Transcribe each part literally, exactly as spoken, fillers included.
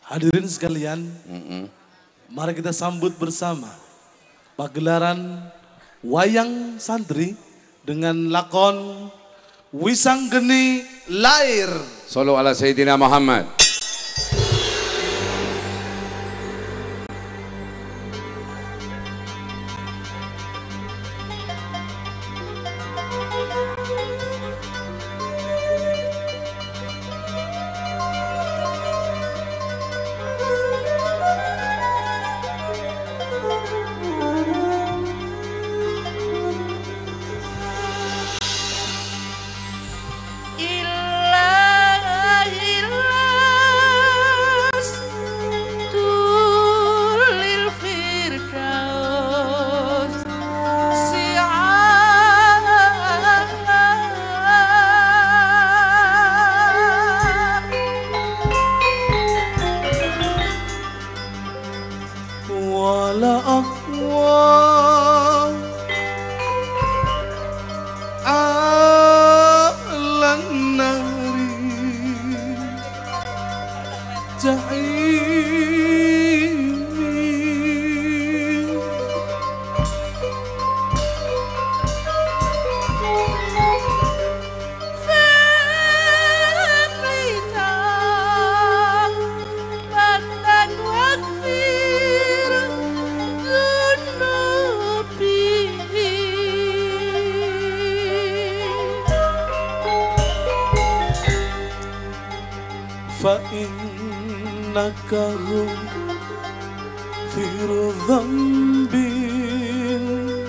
Hadirin sekalian, mm-mm. mari kita sambut bersama pagelaran Wayang Santri dengan lakon Wisanggeni Lair. Shallu ala Sayyidina Muhammad. Wala aqwa alan nari jahimi fakrina batan wakfir fa innaka ghafiru dzambin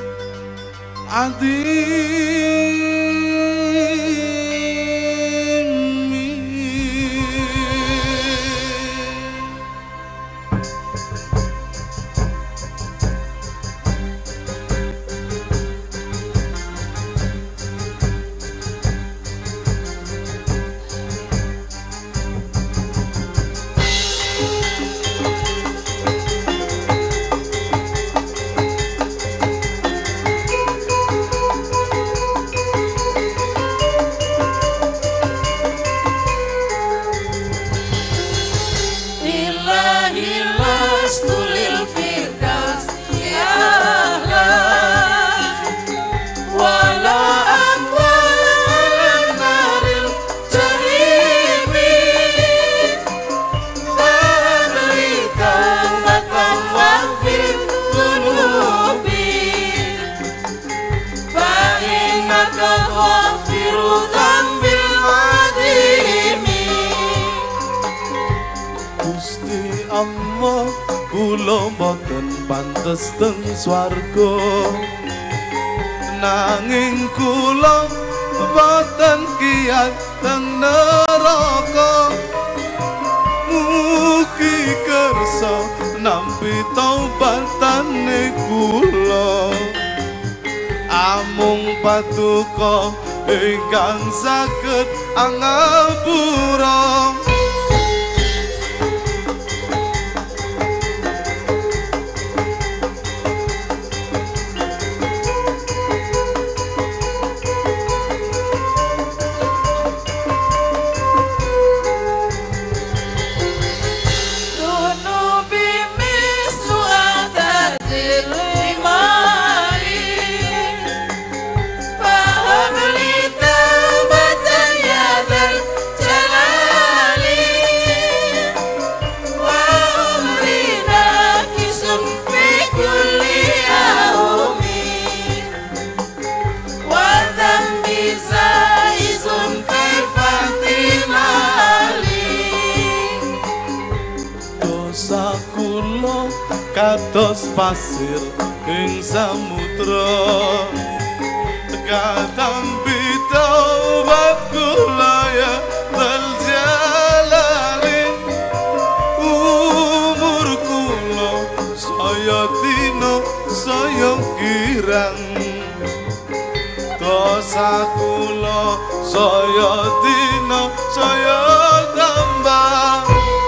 Gusti Allah kula boten pantes teng swarga nanging kula boten kiyat teng neraka mugi kersa nampi taubatane kula amung patuko ingkang saged angapura. Kula kados pasir ing samudra katampi taubat kula ya Dzal Jalali umur kula saya dina saya kirang dosa kula saya dina saya tambah.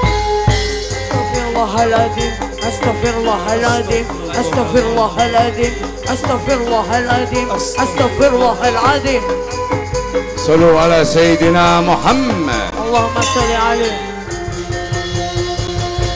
أستغفر الله العظيم أستغفر الله العظيم أستغفر الله العظيم أستغفر الله العظيم. صلوا على سيدنا محمد. اللهم صل عليه.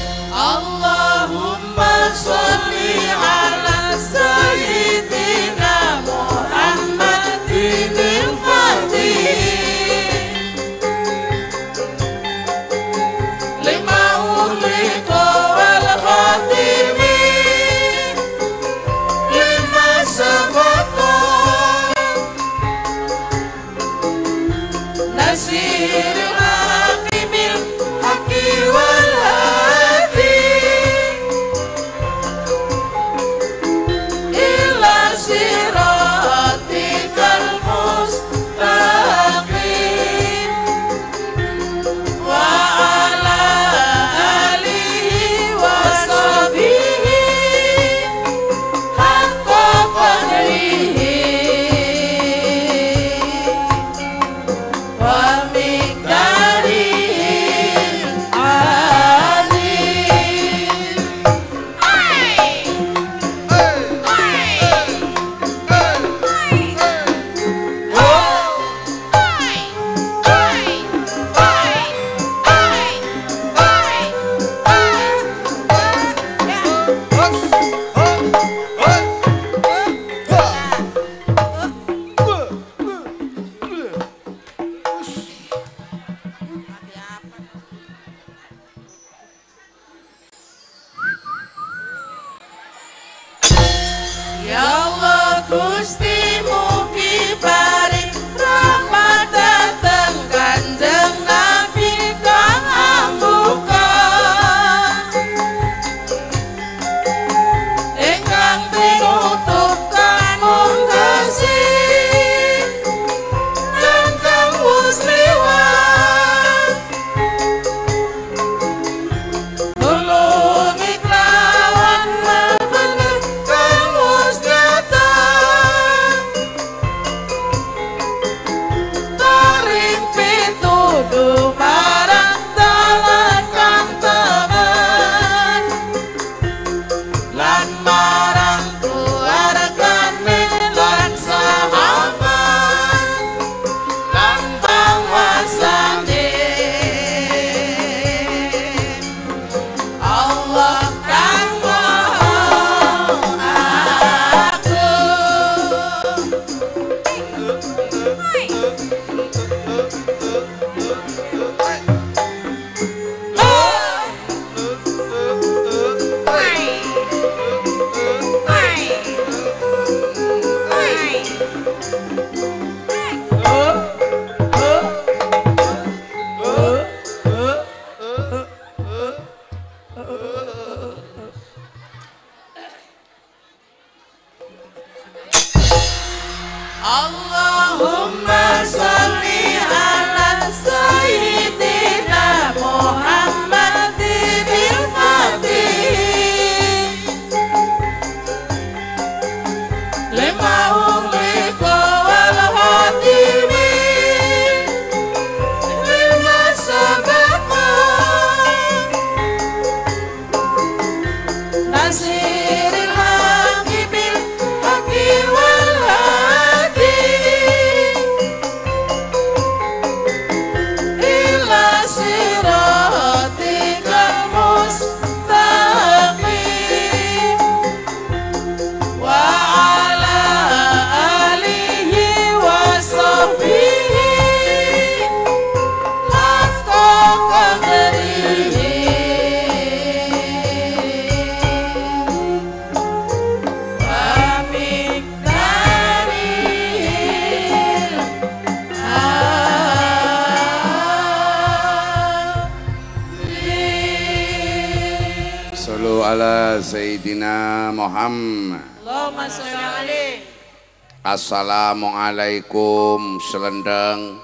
Sallu ala Sayyidina Muhammad. Allahumma sholli alaihi. Assalamualaikum selendang.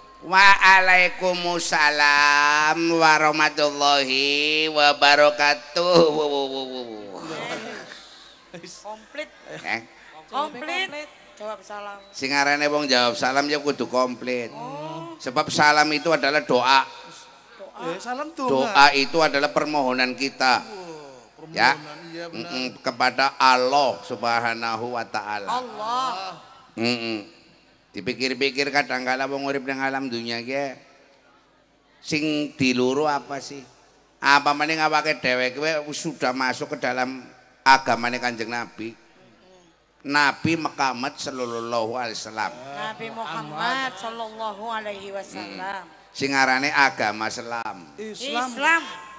Waalaikumsalam warahmatullahi wabarakatuh. Komplit. Eh, Komplit. Jawab salam. sing arane wong jawab salam ya kudu komplit. Sebab salam itu adalah doa. Eh, salam tuh. Doa itu adalah permohonan kita. Ya. Iya, benar. Mm-mm, kepada Allah Subhanahu wa taala. Allah. Mm-mm. Dipikir-pikir kadang-kala wong urip nang alam dunya ki sing diluru apa sih? Apa meneh awake dhewe kowe sudah masuk ke dalam agamane Kanjeng Nabi. Nabi Muhammad sallallahu alaihi wasallam. Nabi Muhammad sallallahu alaihi wasallam. Sing arane agama Islam. Islam. Islam.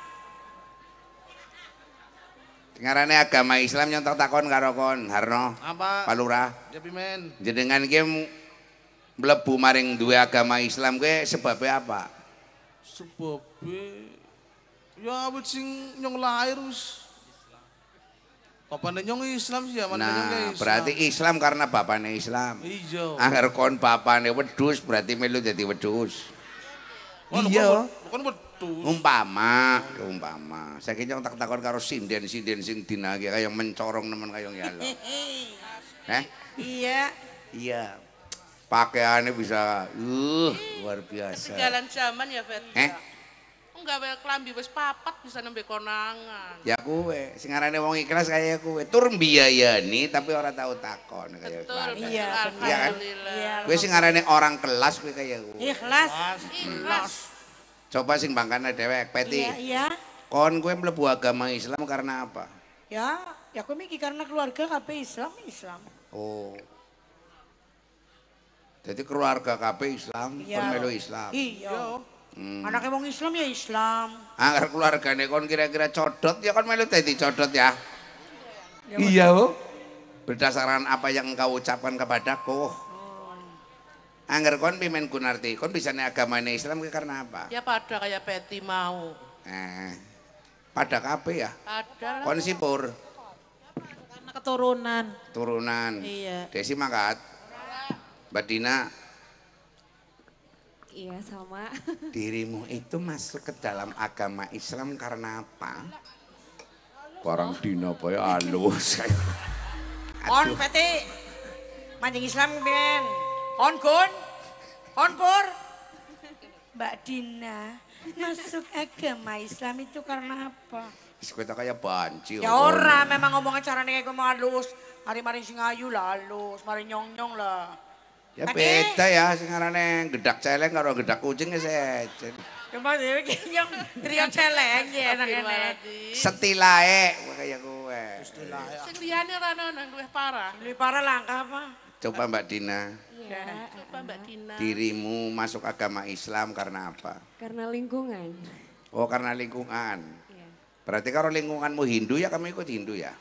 Sing arane agama Islam yang tak takon karo kon Harno. Apa? Pak Lurah. Ya pimen. Jenengan ki mlebu maring duwe agama Islam kowe sebabnya apa? Sebab ya awit sing nyong lahir wis. Bapane nyong Islam sih ya, mana nyong Nah, Islam. berarti Islam karena bapane Islam. Iya. Angger kon bapane wedhus berarti melu dadi wedhus. Oh, lu Iya. kan- lu kan betul. Umpama, umpama. Saiki nyong tak takon karo sinden-sinden sing dinake kaya mencorong nemen kaya yalo. Eh? Iya. Iya. Pakaiannya bisa uh luar biasa. Jalan zaman ya, Fet. Eh? Enggak wae klambi wis papat bisa nembe konangan. Ya kowe, sing arane wong ikhlas kaya kowe. Tur mbiayani tapi ora tau takon kaya Betul, kowe. betul. Iya, benar. Alhamdulillah. Iya. Kowe sing arane orang kelas kowe kaya kowe. Ikhlas. Ikhlas. Coba sing bangkane dhewek, Peti. Iya, iya. Kon kowe mlebu agama Islam karena apa? Ya, ya aku mikir karena keluarga kabeh Islam, Islam. Oh. Jadi keluarga K P Islam, Iya. kon melu Islam. Iya. Hmm. Anaknya wong Islam ya Islam. Angger keluargane kon kira-kira codot ya kon melu dadi codot ya. Iya, oh. Berdasarkan apa yang engkau ucapkan kepadaku. Angger kon pimen Gunarti, kon bisa nih agamanya Islam ki karena apa? Ya pada kayak Peti mau. Eh, pada K P ya. Ada lah. Kon sipur, Karena keturunan. turunan. Iya. Desi mangkat. Mbak Dina, Iya sama. dirimu itu masuk ke dalam agama Islam karena apa? Barang dina bae alus. On Peti. Mancing Islam ben. On Gun. On Pur. Mbak Dina, masuk agama Islam itu karena apa? Wis kowe tak kaya banci. Ya ora, memang ngomongnya caranya kayak gue halus. Hari-hari sing ayu lah halus, mari nyong-nyong lah. Ya Ade. beda ya sing arane gedak celeng karo gedak kucing ya sejen. Coba deh, nyong trio celeng ya enak-enak. Setilae kaya kowe. Sing liyane ora ono nang luwih parah. Lebih parah langkah apa? Coba Mbak Dina, Iya. Coba Mbak Dina. dirimu masuk agama Islam karena apa? Karena lingkungan. Oh karena lingkungan. Iya. Berarti kalau lingkunganmu Hindu ya kamu ikut Hindu ya?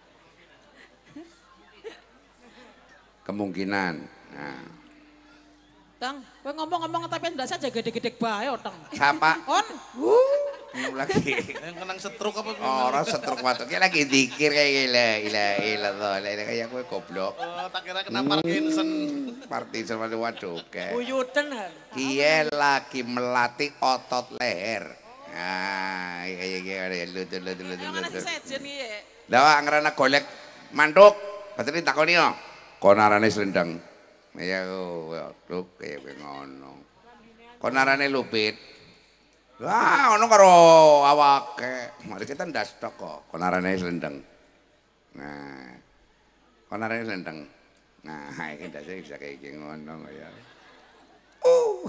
Kemungkinan. Nah, Tang, kowe ngomong-ngomong tapi ndak saja gede-gede bae, Tang. siapa? On, Ini lagi. Yang kenang setruk apa? Orang setruk watuk kayak lagi dikir kayak gila gila gila tuh, kayak gue goblok. Oh, tak kira kena Parkinson. Parkinson waduh waduh kayak. Buyuten kan? Dia lagi melatih otot leher. Nah, kayak kayak lu tuh lu tuh lu tuh. yang mana sih sejen iki? Lah ngerana golek manduk. Patene takoni yo. Konarane selendang. Ya tuh kayak ngono. Konarane lupit. Wah, ono karo awake. Mari kita ndas tok kok. Konarane selendang. Nah. Konarane selendang. Nah, iki ndase bisa kayak gini ngono ya. Uh.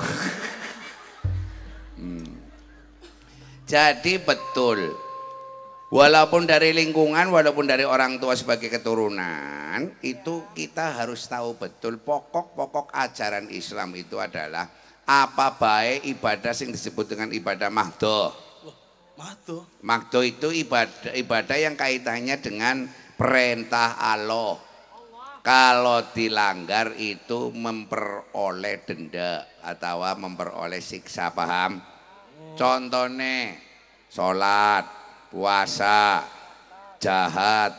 hmm. Jadi betul. Walaupun dari lingkungan, walaupun dari orang tua sebagai keturunan, itu kita harus tahu betul pokok-pokok ajaran Islam itu adalah apa baik ibadah yang disebut dengan ibadah mahdoh. Mahdoh. Mahdoh itu ibadah ibadah yang kaitannya dengan perintah Allah. Kalau dilanggar itu memperoleh denda atau memperoleh siksa, paham? Contohnya sholat, puasa, jahat,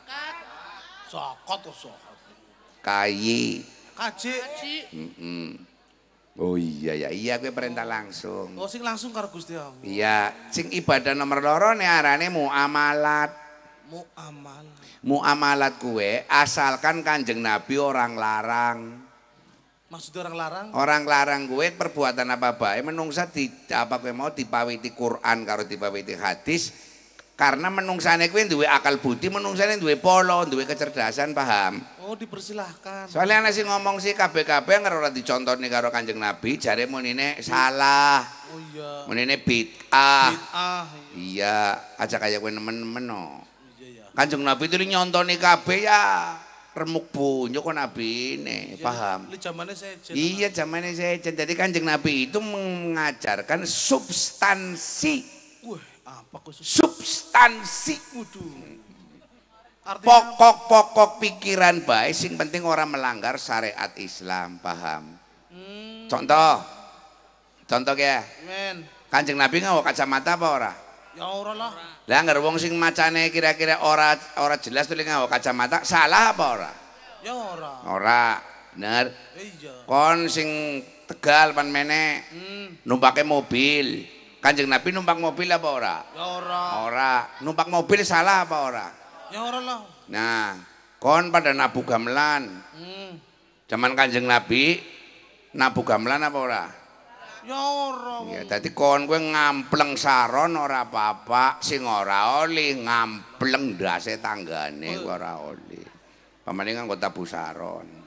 Sokot kok sokot. kayi. Kaji. Mm-mm. Oh iya ya, iya gue perintah langsung. Oh sing langsung karo Gusti Allah. Iya, sing ibadah nomor loro nih arane muamalat. Muamal. Muamalat gue asalkan Kanjeng Nabi orang larang. Maksud orang larang? Orang larang gue perbuatan apa bae menungsa di apa gue mau dipawiti Quran karo dipawiti hadis. Karena menungsane kuwi duwe akal budi, menungsane duwe polo, duwe kecerdasan, paham? Oh, dipersilahkan. Soalnya ana sing ngomong sih kabeh-kabeh ora dicontoni karo Kanjeng Nabi, jare munine salah. Oh iya. Munine bid'ah. Bid'ah. Iya, aja kaya kowe nemen-nemen no. Iya ya. Kanjeng Nabi itu nyontoni kabeh ya remuk bunyo kok nabine, paham? Li zamane sejen. Iya, zamane sejen. Jadi Kanjeng Nabi itu mengajarkan substansi. Wah, apa kok Substansi. Waduh. Artinya Pokok-pokok pikiran baik sing penting orang melanggar syariat Islam, paham? Hmm, Contoh. Contoh ya. men. Kanjeng Nabi nggawa kacamata apa ora? Ya ora lah. Lah ngger wong sing macane kira-kira ora ora jelas tuh nggawa kacamata, salah apa ora? Ya ora. Ora, bener. Iya. Kon sing Tegal pan meneh Hmm, numpake mobil. Kanjeng Nabi numpak mobil apa ora? ya ora. Ora. Numpak mobil salah apa ora? Ya ora lah. Nah, kon pada nabu gamelan. Hmm, Zaman Kanjeng Nabi nabu gamelan apa ora? ya ora. Ya dadi kon kowe ngampleng saron ora apa-apa, sing ora oli ngampleng ndase tanggane ora oli. Pamane nganggo tabu saron.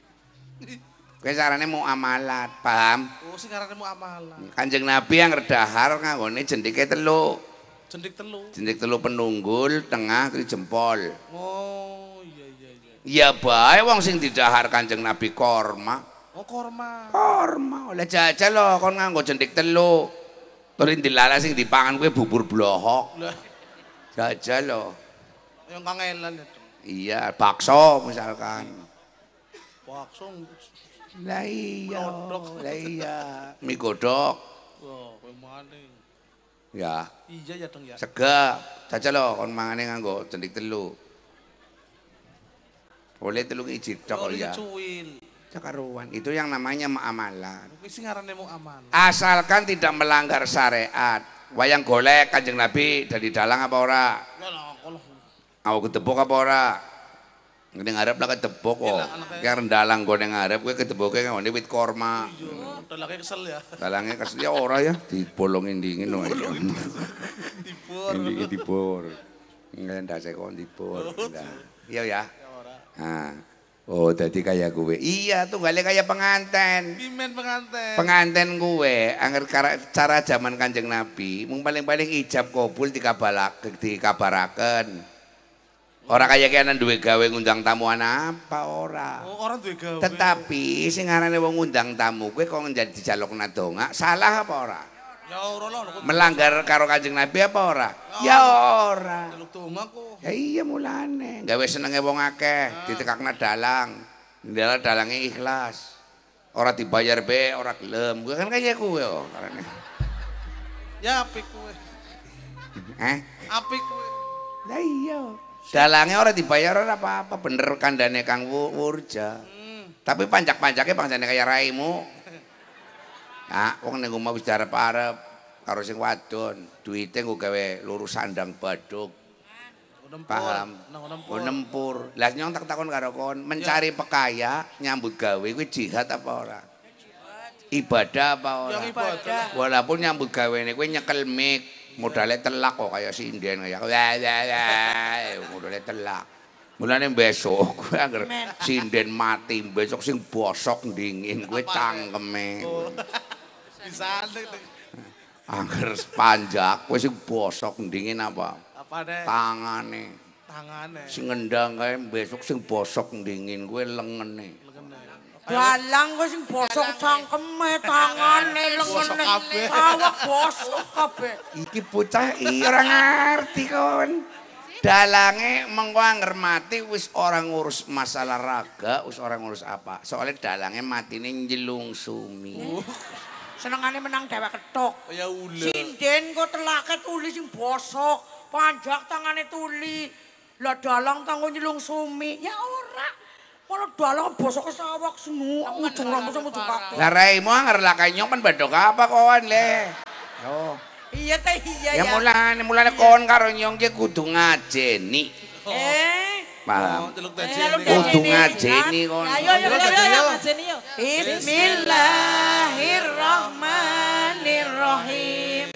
Kowe sarane muamalat, paham? Oh, sing arane muamalah. Kanjeng Nabi yang redahar nganggone jendike telu. Jendik telu. Jendik telu penunggul, tengah terus jempol. Oh, iya iya iya. Ya bae wong sing didahar Kanjeng Nabi korma. Oh, korma. Korma oleh jajal lho kon nganggo jendik telu. Terus dilala sing dipangan kuwi bubur blohok. Lah, Jajal lho. yang kangelan itu. Iya, bakso misalkan. Bakso. Lah iya, Godhog. lah iya. Mie godhog. Wah, kowe maning. Ya, Iya ya dong ya. sega. Jajal lho kon mangane nganggo jendik telu. Boleh telu iji tok Oh, ya. cuwil. Cakaruan. Itu yang namanya muamalah. Kuwi sing arane muamalah. Asalkan tidak melanggar syariat. Wayang golek Kanjeng Nabi dari dalang apa ora? Ya lah, kalau Aku ketepuk apa ora? Ngene ngarep lah ketepuk kok. Iya lah, anaknya. Yang rendalang gue ngarep gue ketepuke ngene wit korma. iya, dalake kesel ya. Dalangnya kesel ya ora ya dibolongin dingin loh. Dibur. Ini dibur. Ngendase kon dibur. Iya ya. Nah. Oh, jadi kayak gue. Iya tuh gale kayak penganten. Pimen penganten. Penganten gue, angger cara zaman Kanjeng Nabi, mung paling-paling ijab kabul dikabalak dikabaraken. Ora kaya kene duwe gawe ngundang tamuan apa ora. Oh, orang duwe gawe. Tetapi sing aranane wong ngundang tamu kowe kok njadi dijalukna donga, salah apa ora? Ya ora lah. Melanggar karo Kanjeng Nabi apa ora? Ya ora. Jaluk donga kok. Ya iya mulane, gawe senenge wong akeh, ditekakna dalang. Ndala dalange ikhlas. Ora dibayar be, ora gelem. Gue kan kaya kowe kok karane. Ya apik kowe. Eh? Apik kowe. Lah iya. Dalange ora dibayar ora apa-apa, bener kandhane Kang Wurja. Hmm. Tapi panjak-panjake bangsane kaya raimu. Nah, wong ning omah wis diarep-arep karo sing wadon, duwite nggo gawe lurus sandang baduk. Nempur. Paham? Nang nempur. Oh nempur. Lah nyong tak takon karo kon, mencari pekaya nyambut gawe kuwi jihad apa ora? Ibadah apa ora? Yang ibadah. Walaupun nyambut gawene kuwi nyekel mic, modale telak kok kaya sinden kaya. Modale telak. Mulane besok kuwi angger sinden mati, besok sing bosok dingin kuwi cangkeme. Bisa Angger panjak kuwi sing bosok dingin apa? apa deh? Tangane. Tangane. Sing ngendang kae besok sing bosok dingin kuwi lengene. Dalang kok sing bosok cangkeme, tangane, Bosok lengene, kabeh. awak bosok kabeh. Iki bocah iki ora ngerti kon. Dalange mengko anger mati wis ora ngurus masalah raga, wis ora ngurus apa. Soalnya dalange matine njlung sumi. Senengane menang dhewek ketok. Ya ule. Sinden kok telake tuli sing bosok. panjak tangane tuli. Lah dalang tangan nyelung sumi. Ya ora. Kalau dalang bosok kesawak semua. Ujung rambut sama ujung kaki. Lah raimu anger lah kanyong kan bedok apa kawan le. Yo. Iya teh iya Ya ya. mulane mulane kon karo nyong ki kudu ngajeni. Eh. Paham? Teluk Eh, tajin. lu Kudu ngajeni. ngajeni kon. Ayo ayo ayo ayo ngajeni yo. Bismillahirrahmanirrahim.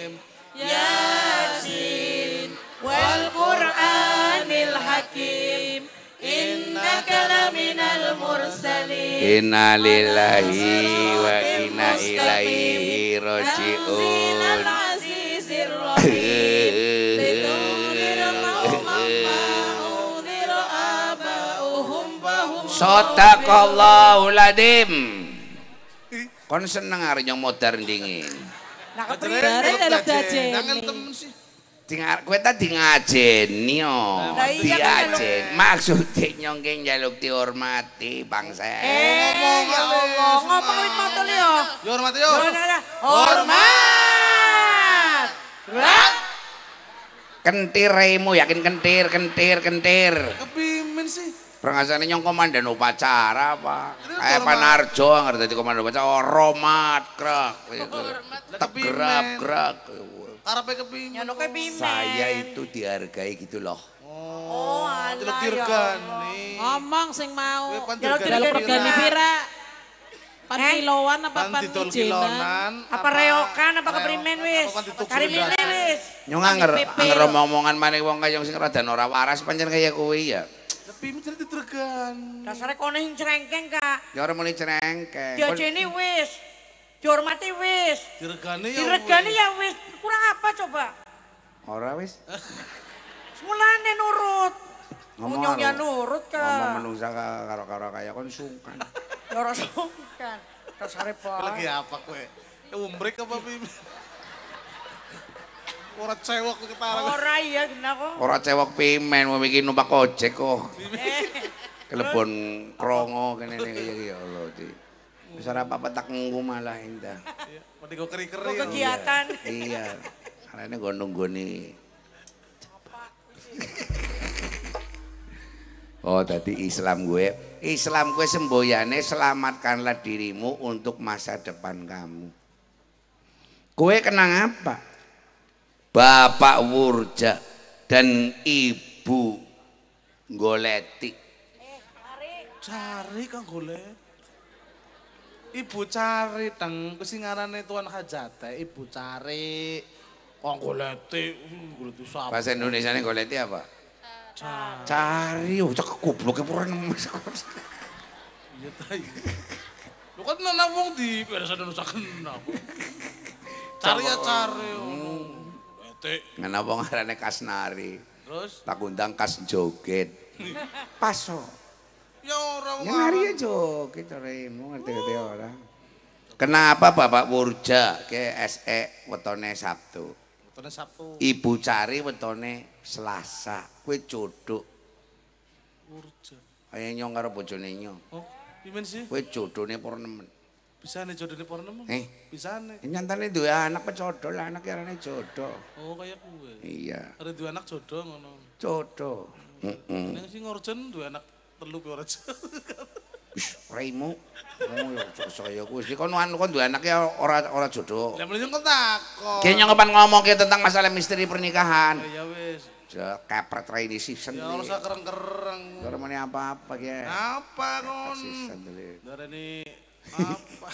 Yasin wal Qur'anil Hakim. Innaka laminal mursalin. Inna lillahi wa inna ilaihi rajiun. Tanzilal azizir rahim. Litunzira qauman ma unzira aba'uhum fahum Sadaqallahul adzim. Kon seneng arep nyong modern dingin. Nah, Dari teluk tajin. Jangan temen sih. Dengar kowe tadi ngajeni yo. Lah iya kan, Diajen. Maksudnya nyong ki njaluk dihormati bangsa. Eh, ya Allah, ngomong wit matul yo. Yo hormati yo. Hormat. Rak. Kentir raimu yakin kentir kentir kentir. Kepimin sih. Pengasane nyong komandan upacara apa? Itu Kayak hormat. Panarjo ngerti dadi komandan upacara oh, romat krak. Tak Kepimen. gerak gerak. Karepe kepimin. Nyano ke bimen. Saya itu dihargai gitu loh. Oh, Teluk alah ya. dirgani. Ngomong sing mau. Kowe pan Ya, dirgani Dalam dirgani regani pira? pira? Pan Eh? kiloan apa Pan pan didol ijenan? kilonan. Apa reokan apa keprimen wis? Apa pan dituk Kari sundan. mine wis. Nyong anger P P anger lho. omong-omongan maneh wong kaya sing rada ora waras pancen kaya kowe ya. Kepimin jadi dirgani. Dasare kono sing cerengkeng, Kak. Ya ora muni cerengkeh. Diajeni wis. Dihormati wis. Dirgani ya. Diregani ya wis. Kurang apa coba? Ora wis. Semulane nurut. Ngomong Nyongnya aro. nurut, Ngomong Kak. menungsa karo-karo kaya kon sungkan. Ya ora sungkan. Dasare Lagi bae. apa kowe? Umbrek apa pimin? Ora cewek ketara. Ora iya gena kok. Ora cewek pimen mau iki numpak ojek kok. Eh. Kelebon krongo kene kaya ya Allah Di. Wis ora apa-apa tak ngunggu malah indah. Mending kok keri-keri. Kok kegiatan. Iya. Karena gue nunggoni. Oh tadi Islam gue. Islam gue semboyane selamatkanlah dirimu untuk masa depan kamu. Gue kenang apa? Bapak Wurja dan Ibu Goleti. Cari kang golek. Ibu cari teng kesingarane tuan hajate ibu cari. Kang goleti, uh, goleti sapa? Bahasa Indonesia ini Goleti apa? Cari, oh cak gobloknya pura nemes. Iya ta. Lu kan nang wong di biasa Indonesia kenal. Cari ya cari. Goleti. Kenapa ngarane Kasnari? Terus Tak undang kas joget. Paso. ya ora wong Yang hari ya joget orangmu ngerti-ngerti orang. Kenapa Bapak Wurja ke S E wetone Sabtu? Wetone Sabtu. Ibu Cari wetone Selasa. Kue jodoh. Urja. Ayo nyong karo bojone nyong. Oh, pimen sih? Kue jodohne pura nemen. Bisa nih jodoh di porno emang? Eh? Bisa nih. Nyantane duwe anak pecodo lah, anak arane jodoh. Oh kayak kue. Iya, Ada dua anak jodoh ngono. jodoh. Heeh. Yang sih ngorjen dua anak telu pi ora jodoh. Wis, raimu. Oh, ya saya kuwi iki kon anu kon duwe anak ya ora ora jodoh. Lah mending kon takon. Ki nyong kapan ngomong ki tentang masalah misteri pernikahan. Ya wis. Ja kepret raini season. Ya ora usah kereng-kereng. Ora meni apa-apa ki. Apa kon? Season dulu. Darani apa?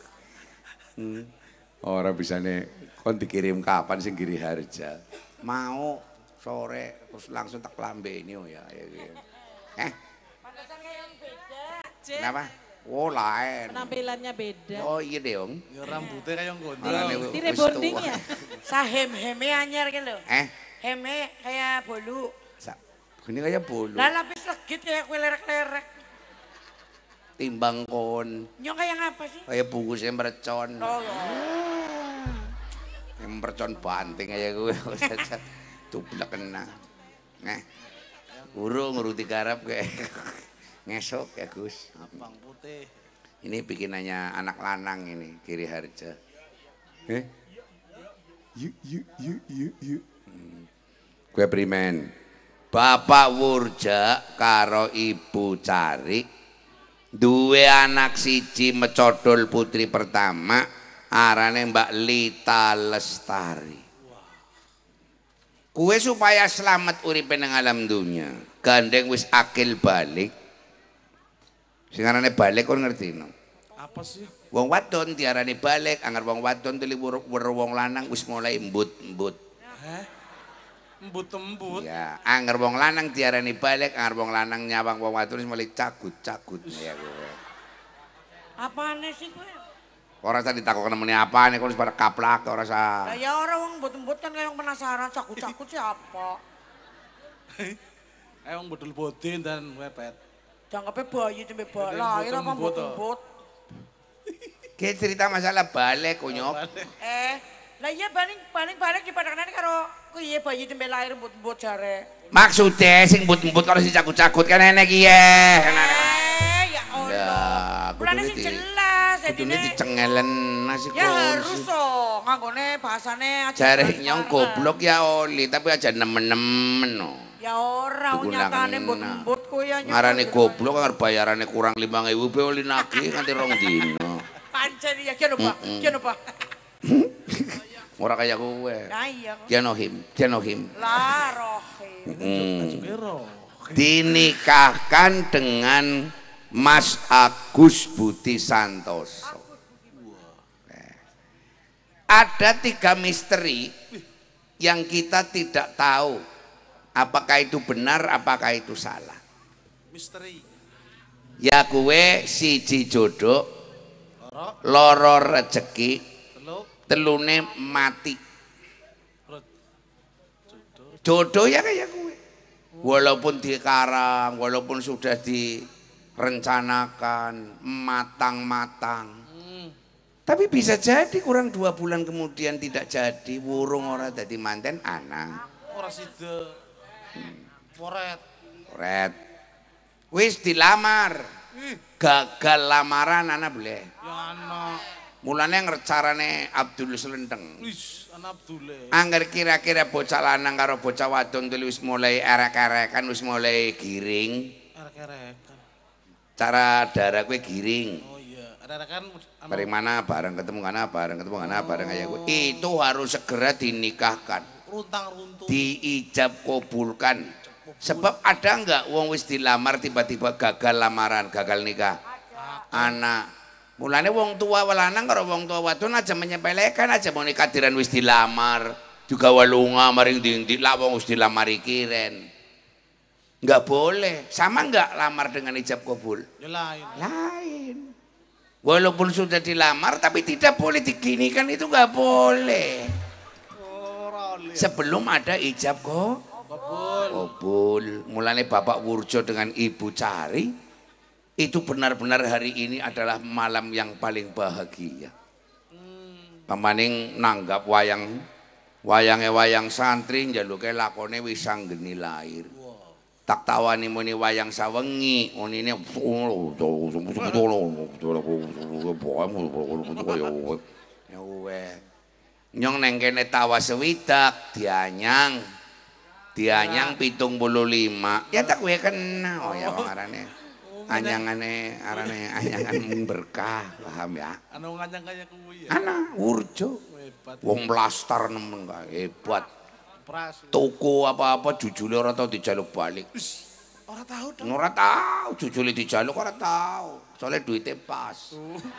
Ora bisane kon dikirim kapan sing Giri Harja. Mau sore terus langsung tak lambeni oh ya. Eh, Pantesan kayak yang beda. kenapa? Oh lain. Penampilannya beda. Oh iya deh om. Ya rambutnya kayak gondrong. Marane Di wis rebonding tua. ya. Sahem-heme anyar ki lho. Eh, Heme kayak bolu. sa, ini kayak bolu. Lah lapis legit kayak kue lerek-lerek. Timbang kon. Nyong kayak ngapa sih? Kayak bungkusnya mercon. Oh, Yang mercon banting kayak gue. Tublak kena. Nah, urung nguruti garap kayak. Ngesok ya Gus. Abang putih. Ini bikinannya anak lanang ini, Giri Harja. Eh? Yuk, yuk, yuk, yuk, yuk. Hmm. Kue primen. Bapak Wurja karo Ibu Cari duwe anak siji mecodol putri pertama arane Mbak Lita Lestari. Kue supaya selamat uripe nang alam dunya gandeng wis akil balik. Sing arane balik kon ngerti no? Apa sih? Wong wadon diarani balik, anggar wong wadon teli weruh wong lanang wis mulai embut-embut. Heh? Embut-embut. Ya, anggar wong lanang diarani balik, anggar wong lanang nyawang wong wadon wis mulai cagut-cagut ya kowe. Apane sih kowe? Ora usah ditakokne meneh apane kok wis pada kaplak ora usah. Lah ya ora wong embut-embut kan kaya penasaran cagut-cagut siapa? Eh wong bodol bodin dan wepet. Jangkepe bayi tembe bal lahir apa embut-embut. Ki cerita masalah balik kunyop. Eh, lah iya paling paling balik dipadakane karo kuwi bayi tembe lahir embut-embut jare. Maksude sing embut-embut karo sing cagut-cagut kan enek iki ya. Eh, ya Allah. Ya, Mulane sing jelas kudune dadine. dicengelen nasi Ya harus oh, nganggone bahasane aja. Jare nyong goblok ya oli tapi aja nemen-nemen no. Ya ora nyatane embut-embut kowe ya. Ngarane goblok kan bayarane kurang lima ribu be oli nagih nganti rong dino. Pancen ya kene Pak, kene Pak. Ora kaya kowe. Lah iya. Kianohim, Kianohim. Lah rohim. Hmm. Dinikahkan dengan Mas Agus Budi Santoso. Ada tiga misteri yang kita tidak tahu apakah itu benar, apakah itu salah. Misteri. Ya kue siji jodoh, loro rezeki, telune mati. Jodoh ya kayak kue. Walaupun dikarang, walaupun sudah direncanakan matang-matang. Tapi bisa jadi kurang dua bulan kemudian tidak jadi, wurung ora dadi manten anak. Ora sida. Poret. Poret. Wis dilamar. Gagal lamaran anak boleh. Ya anak. Mulane ngercarane Abdul Selendeng. Wis, anak Abdule. Angger kira-kira bocah lanang karo bocah wadon telu wis mulai erek-erekan, wis mulai giring. Erek-erekan. Cara darah kowe giring. Oh iya, erek-erekan. Dari mana bareng ketemu kana bareng ketemu kana bareng kayak gue. Itu harus segera dinikahkan. Runtang-runtung. Diijab kabulkan. Sebab ada enggak wong wis dilamar tiba-tiba gagal lamaran, gagal nikah? Anak. Mulane wong tua lanang karo wong tua wadon aja menyepelekan aja mau nikah diran wis dilamar. Juga walunga maring ndi-ndi lah wong wis dilamar iki ren. Enggak boleh. Sama enggak lamar dengan ijab kabul? Ya lain. Lain. Walaupun sudah dilamar tapi tidak boleh diginikan itu nggak boleh. Sebelum ada ijab kok. Kabul. Kabul. Mulane Bapak Wurjo dengan Ibu Cari itu benar-benar hari ini adalah malam yang paling bahagia. Pamaning nanggap wayang wayange wayang santri njaluke lakone wis anggeni lair. Tak tawani muni wayang sawengi unine nyong neng kene tawa sewidak dianyang dianyang pitung puluh lima ya tak kowe kena oh ya wong arane anyangane arane anyangan berkah paham ya Anu nganyang kaya kuwi ya. ana Wurjo wong blastar nemen kae hebat. Pras. Toko apa-apa jujule ora tau dijaluk balik. Ora tahu dong. Ora tau jujule dijaluk ora tau. Soale duite pas.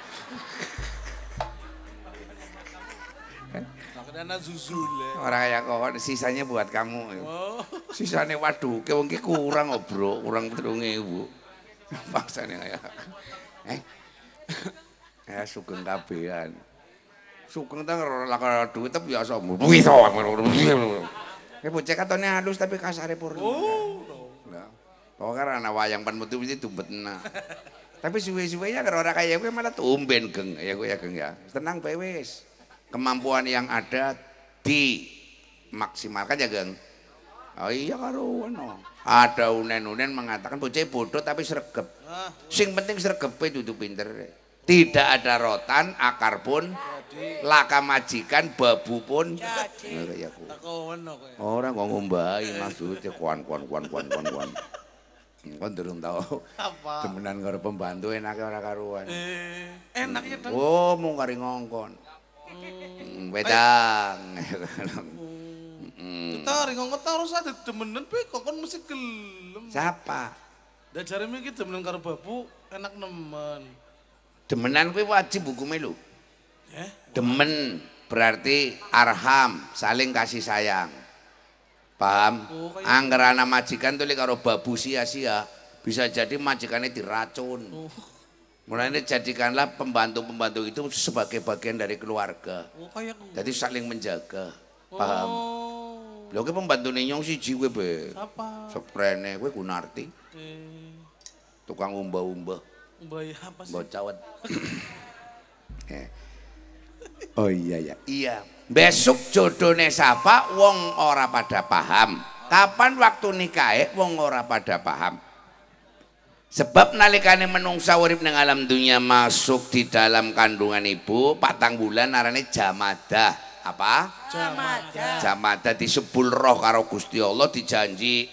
Makanya zuzule. Ora kaya kok sisanya buat kamu. Oh. Sisane waduh, wong ki kurang oh, Bro, kurang telung ewu. Paksane kaya. Eh. Ya sugeng kabehan. Sugeng ta ora lakon duit tapi biasa. Wis to. Ya bocah katone halus tapi kasare purna. Oh. Lah. Pokoke ana wayang pan metu mesti dumbetna. Tapi suwe-suwenya karo ora kaya kowe malah tumben geng ya kowe ya geng ya. Tenang bae wis. Kemampuan yang ada dimaksimalkan ya geng. Oh iya karo ono. Ada unen-unen mengatakan bocah bodoh tapi sregep. Sing penting sregepe dudu pinter. Tidak ada rotan, akar pun Laka majikan babu pun Jadi. ya ku. Tak kawan aku ya. Ora kok ngombahi maksudnya kuan kuan kuan kuan kuan kuan. Kon durung tau. Apa? Temenan karo pembantu enake ora karuan. Eh, enak ya dong. Oh, mung kari ngongkon. Hmm, wedang. Hmm. Kita ringong kota harus ada demenan, pe kok kan mesti gelem. Siapa? Dan jare iki demenan karo babu enak nemen. Demenan kuwi wajib hukume lho. Ya, Demen berarti arham, saling kasih sayang. Paham? Oh, kayak Angger ana majikan tuh karo babu sia-sia, bisa jadi majikannya diracun. Oh. Mulanya jadikanlah pembantu-pembantu itu sebagai bagian dari keluarga. Oh kayak Jadi saling menjaga. Paham? Oh. Lho ki pembantu nyong siji kowe be. Apa? Seprene kowe Gunarti, Eh, tukang umbah-umbah, mbaya apa sih? mbah cawet. Eh. Oh iya ya. Iya. Besok jodone sapa wong ora pada paham. Kapan waktu nikahe wong ora pada paham. Sebab nalikane menungsa urip ning alam dunia masuk di dalam kandungan ibu patang bulan arane jamadah. Apa? Jamadah. Jamadah disebul roh karo Gusti Allah dijanji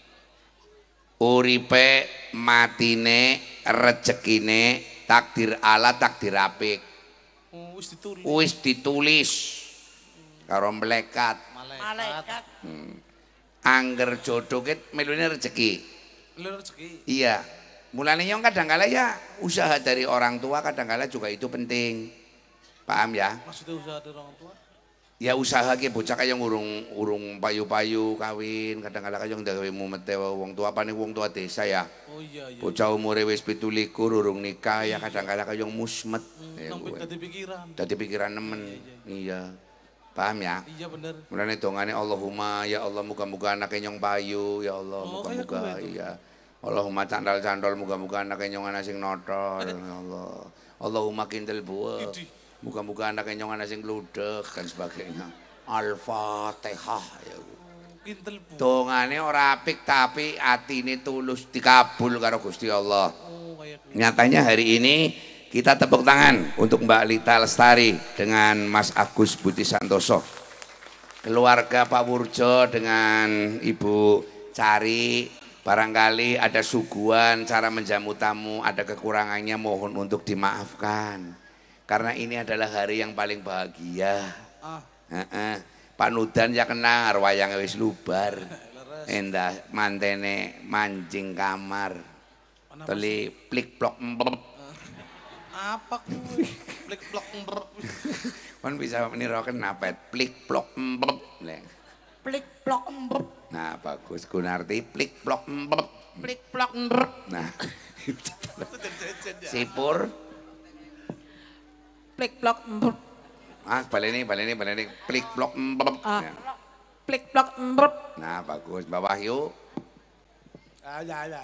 uripe matine rezekine takdir Allah takdir apik. Oh, wis ditulis. Wis ditulis karo melekat. Malaikat. Angger jodoh ket melune rezeki. Lu rezeki. Iya. Mulane yang kadang-kala ya usaha dari orang tua kadang-kala juga itu penting. Paham ya? Maksudnya usaha dari orang tua? Ya usaha ki bocah kaya urung urung payu-payu kawin, kadang-kala kaya gawe mumete wong tua pane wong tua desa ya. Oh iya iya. Bocah umure wis pitu likur urung nikah ya kadang-kala kaya musmet. Ya, Nang kuwe. dadi pikiran. Dadi pikiran nemen. Iya. Paham ya? Iya bener. Mulane dongane Allahumma ya Allah muga-muga anake nyong payu ya Allah Oh, kayak muga-muga kuwe itu. iya. Allahumma candal-candol muga-muga anake nyong ana sing notol ya Allah. Allahumma kintil buah. Idih. Muga-muga anake nyong ana sing gludeg dan sebagainya. Al-Fatihah ya. Kintel bu. Dongane ora apik tapi atine tulus dikabul karo Gusti Allah. Oh kayak gitu. Nyatanya hari ini kita tepuk tangan untuk Mbak Lita Lestari dengan Mas Agus Budi Santoso. Keluarga Pak Wurjo dengan Ibu Cari, barangkali ada suguhan cara menjamu tamu, ada kekurangannya mohon untuk dimaafkan. Karena ini adalah hari yang paling bahagia. Ah, Heeh. Pak Nudan ya kenal wayang wis lubar. Endah mantene mancing kamar. Teli plik plok mbep. apa kuwi? Blik blok ember. Kon bisa menirukan apa? Plik plok mbep. Leng. Plik plok ember. Nah, bagus Gunarti plik plok mbep. Plik plok ndrek. Nah. Sipur. Plik plok mbep. Ah, baleni baleni baleni plik plok mbep. Ah. Nah. Plik plok mbep. Nah, bagus Mbak Wahyu. Ah ya ya.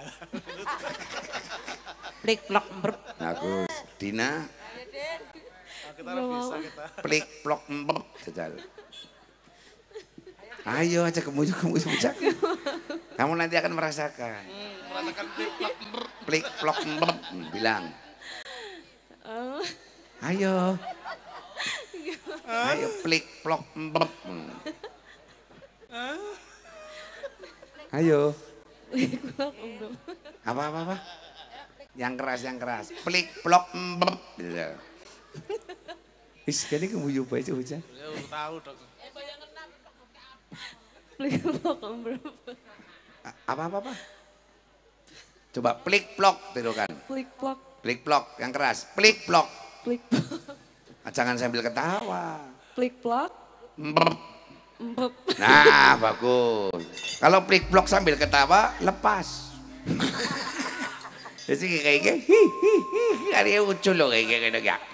Plik plok mbep. Bagus. Dina. Kita harus bisa kita. Plik plok mbep. Jajal. Ayo aja kemuju kemuju bujak. Kamu nanti akan merasakan. Merasakan blik blok ember. Plik plok mbep. Hmm, bilang. Ayo. Ayo plik plok mbep. Hmm. Ayo. Apa apa apa? Yang keras yang keras. Plik plok mbep. Wis kene kemuju bae bocah. Ya udah tahu dong. Plik plok mbep. Apa apa apa? Coba plik plok tirukan. Plik plok. Plik plok yang keras. Plik plok. Plik plok. Jangan sambil ketawa. Plik plok. Mbep. Mbep. Nah, bagus. Kalau plik plok sambil ketawa, lepas. Jadi kayak kayak hi hi hi, ada yang lucu loh kayak kayak gitu ya.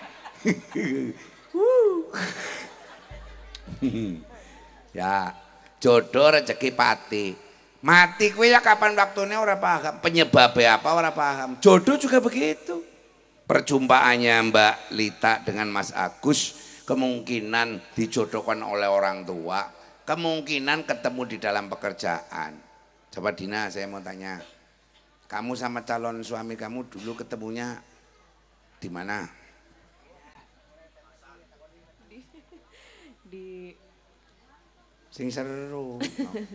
Ya, jodoh rezeki pati. Mati kuwi ya kapan waktunya ora paham, penyebabnya apa ora paham. Jodoh juga begitu. Perjumpaannya Mbak Lita dengan Mas Agus kemungkinan dijodohkan oleh orang tua, kemungkinan ketemu di dalam pekerjaan. Coba Dina, saya mau tanya, kamu sama calon suami kamu dulu ketemunya di mana? Sing seru. Oh.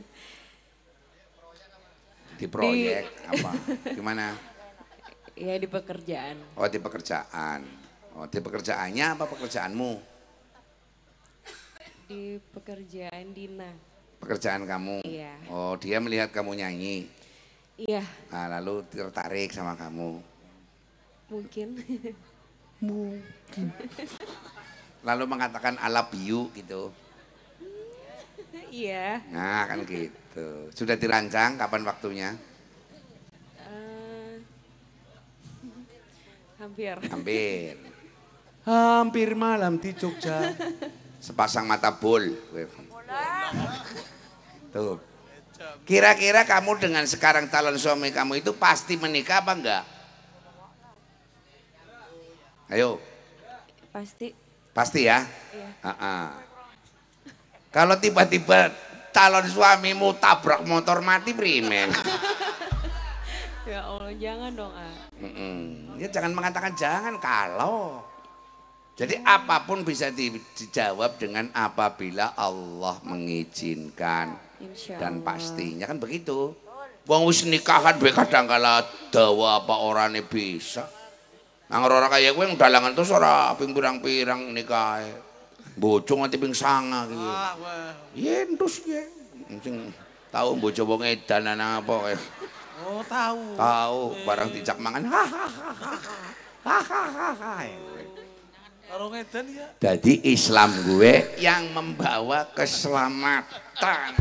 Di proyek apa? Gimana? Ya di pekerjaan. Oh di pekerjaan. Oh di pekerjaannya apa pekerjaanmu? Di pekerjaan Dina. Pekerjaan kamu? Iya. Oh dia melihat kamu nyanyi? Iya. Nah, lalu tertarik sama kamu? Mungkin. Mungkin. Lalu mengatakan I love you gitu? Iya. Nah kan gitu. Sudah dirancang kapan waktunya? Uh, hampir. Hampir. Hampir malam di Jogja. Sepasang mata bol. Tuh. Kira-kira kamu dengan sekarang calon suami kamu itu pasti menikah apa enggak? Ayo. Pasti. Pasti ya? Iya. Uh-uh. Kalau tiba-tiba calon suamimu tabrak motor mati primen. Ya Allah jangan dong ah. Mm-mm. Ya jangan mengatakan jangan kalau. Jadi apapun bisa di- dijawab dengan apabila Allah mengizinkan. Insya Dan Allah. pastinya kan begitu. Wong wis nikahan be kadang kala dawa apa orane bisa. Nang ora kaya kowe dalangan terus ora ping pirang-pirang nikahe. Bojo nganti ping sanga iki. Ah, wah. Yen terus ya. Sing tau bojo wong edan ana apa. Oh, tahu. Tahu barang dijak mangan. Hahaha. Hahaha. Karo ngedan ya. Jadi Islam gue yang membawa keselamatan.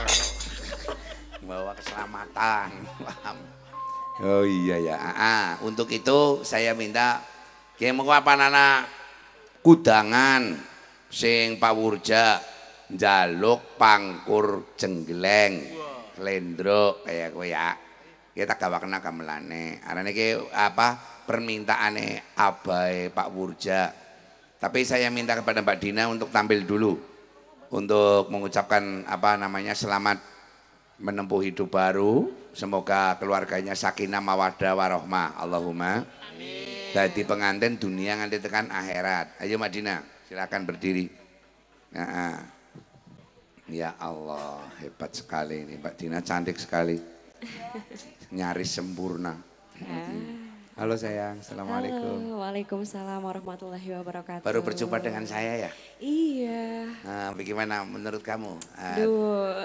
Membawa keselamatan. Paham? Oh iya ya. Ah, untuk itu saya minta yang mau apa nana kudangan sing pawurja njaluk pangkur jenggleng lendro kayak gue ya. Kita gak kena gamelane. Arane iki apa permintaane abai Pak Wurja. Tapi saya minta kepada Mbak Dina untuk tampil dulu untuk mengucapkan apa namanya selamat menempuh hidup baru. Semoga keluarganya sakinah mawaddah warohmah. Allahumma. Amin. Jadi pengantin dunia nganti tekan akhirat. Ayo Mbak Dina, silakan berdiri. Nah, ya Allah, hebat sekali ini Mbak Dina, cantik sekali. Nyaris sempurna. Halo sayang, assalamualaikum. Halo, waalaikumsalam warahmatullahi wabarakatuh. Baru berjumpa dengan saya ya? Iya. Nah, bagaimana menurut kamu? Duh.